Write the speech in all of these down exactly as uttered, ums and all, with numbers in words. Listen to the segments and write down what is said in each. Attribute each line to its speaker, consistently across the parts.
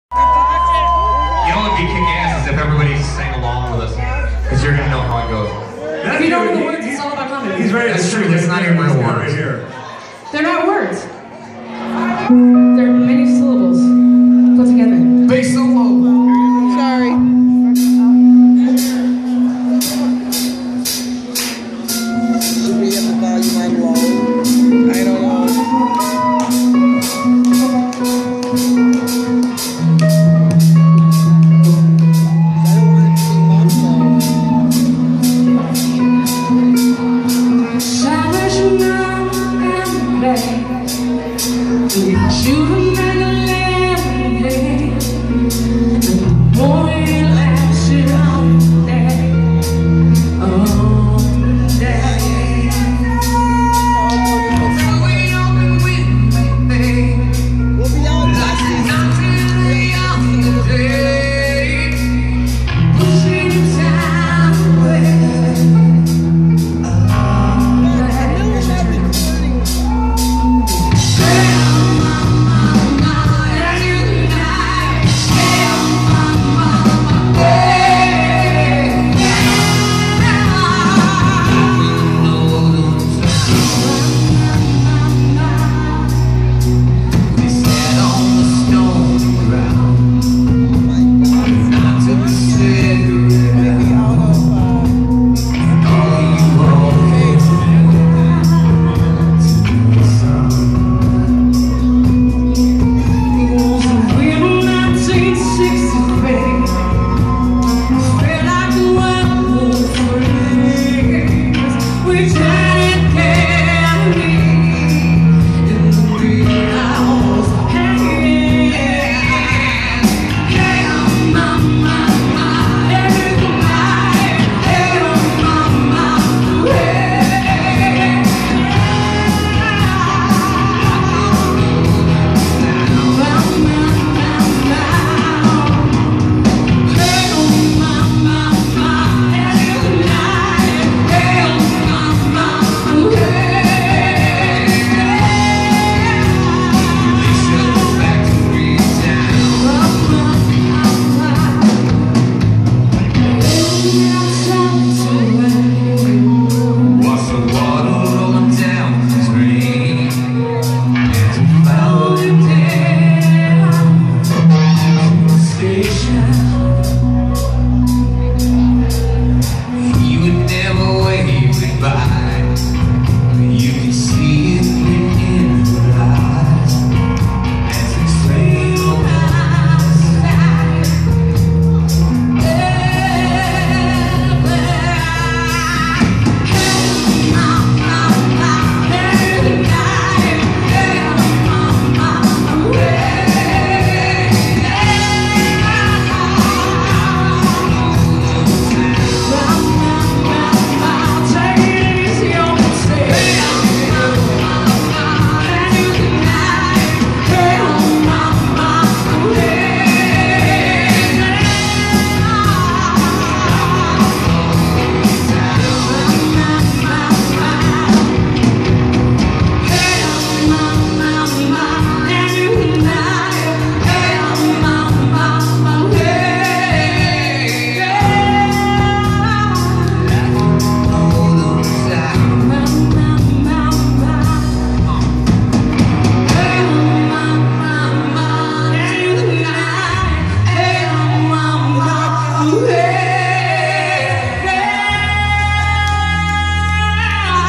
Speaker 1: You know what would be kick ass is if everybody sang along with us, because you're gonna know how it goes.
Speaker 2: If you don't know the words, it's all about comedy.
Speaker 1: He's right. That's true. That's not even real words.
Speaker 2: They're not words. They're many syllables put together.
Speaker 1: Bass solo.
Speaker 2: Sorry.
Speaker 3: Should we have the volume on low? I don't know.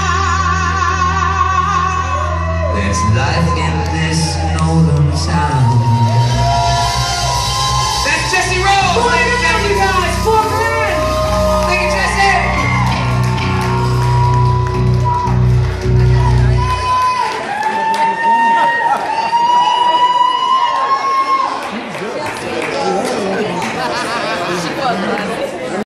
Speaker 4: There's life in this northern town.